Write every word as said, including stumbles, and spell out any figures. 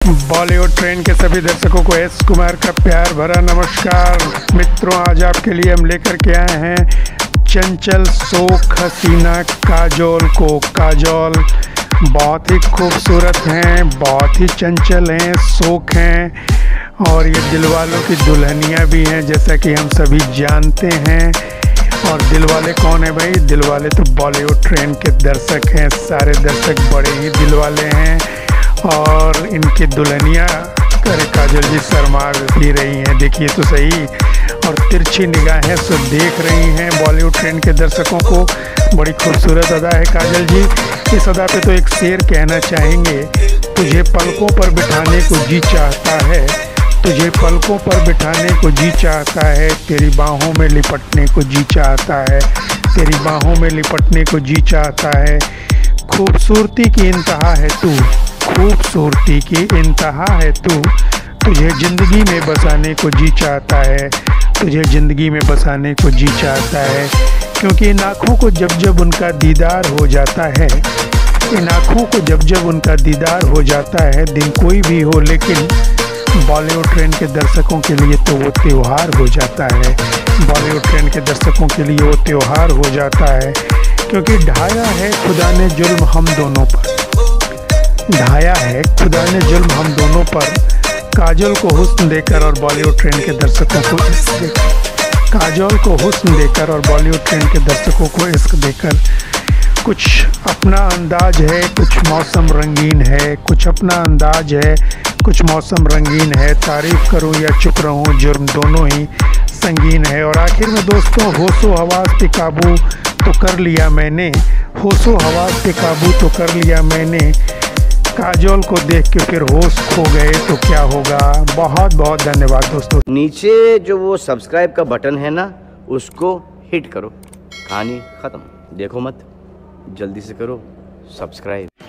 Bollywood train के सभी दर्शकों को एस कुमार का प्यार भरा नमस्कार। मित्रों, आज आपके लिए हम लेकर के आए हैं चंचल सोख हसीना काजोल को। काजोल बहुत ही खूबसूरत हैं, बहुत ही चंचल हैं, सोख हैं और ये दिलवालों की दुल्हनियाँ भी हैं, जैसा कि हम सभी जानते हैं। और दिलवाले कौन है भाई? दिलवाले तो बॉलीवुड ट्रेन के दर्शक हैं। सारे दर्शक बड़े ही दिलवाले हैं और इनकी दुल्हनियाँ करे काजल जी शर्मा भी रही हैं। देखिए तो सही, और तिरछी निगाहें सो देख रही हैं बॉलीवुड ट्रेन के दर्शकों को। बड़ी खूबसूरत अदा है काजल जी। इस अदा पे तो एक शेर कहना चाहेंगे, तुझे पलकों पर बिठाने को जी चाहता है, तुझे पलकों पर बिठाने को जी चाहता है, तेरी बाहों में लिपटने को जी चाहता है, तेरी बाहों में लिपटने को जी चाहता है। खूबसूरती की इंतहा है तू, खूबसूरती की इंतहा है तू, तुझे ज़िंदगी में बसाने को जी चाहता है, तुझे ज़िंदगी में बसाने को जी चाहता है। क्योंकि इन आँखों को जब जब उनका दीदार हो जाता है, इन आँखों को जब जब उनका दीदार हो जाता है, दिन कोई भी हो लेकिन बॉलीवुड ट्रेन के दर्शकों के लिए तो वो त्यौहार हो जाता है। बॉलीवुड ट्रेन के दर्शकों के लिए वो त्यौहार हो जाता है, क्योंकि ढाया है खुदा ने जुल्म हम दोनों पर, ढाया है खुदा ने जुल्म हम दोनों पर। काजोल को हुस्न देकर और बॉलीवुड ट्रेन के दर्शकों को इश्क देकर, काजोल को हुस्न देकर और बॉलीवुड ट्रेन के दर्शकों को इश्क देकर कुछ अपना अंदाज है, कुछ मौसम रंगीन है, कुछ अपना अंदाज है, कुछ मौसम रंगीन है। तारीफ़ करूं या चुप रहूं, जुर्म दोनों ही संगीन है। और आखिर में दोस्तों, होशो हवास पे काबू तो कर लिया मैंने, होशो हवास पे काबू तो कर लिया मैंने। काजोल को देख के फिर होश खो गए तो क्या होगा। बहुत बहुत धन्यवाद दोस्तों। नीचे जो वो सब्सक्राइब का बटन है ना, उसको हिट करो। कहानी ख़त्म। देखो मत, जल्दी से करो सब्सक्राइब।